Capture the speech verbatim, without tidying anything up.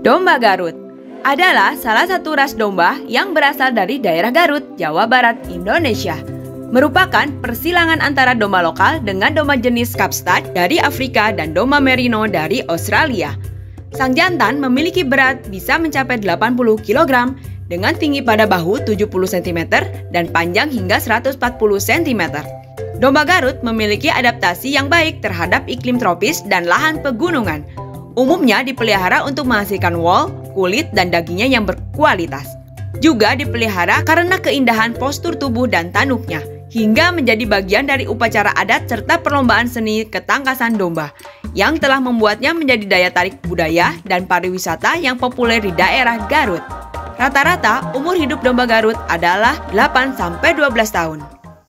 Domba Garut adalah salah satu ras domba yang berasal dari daerah Garut, Jawa Barat, Indonesia. Merupakan persilangan antara domba lokal dengan domba jenis Kapstad dari Afrika dan domba Merino dari Australia. Sang jantan memiliki berat bisa mencapai delapan puluh kilogram dengan tinggi pada bahu tujuh puluh sentimeter dan panjang hingga seratus empat puluh sentimeter. Domba Garut memiliki adaptasi yang baik terhadap iklim tropis dan lahan pegunungan. Umumnya dipelihara untuk menghasilkan wool, kulit, dan dagingnya yang berkualitas. Juga dipelihara karena keindahan postur tubuh dan tanduknya, hingga menjadi bagian dari upacara adat serta perlombaan seni ketangkasan domba, yang telah membuatnya menjadi daya tarik budaya dan pariwisata yang populer di daerah Garut. Rata-rata umur hidup domba Garut adalah delapan sampai dua belas tahun.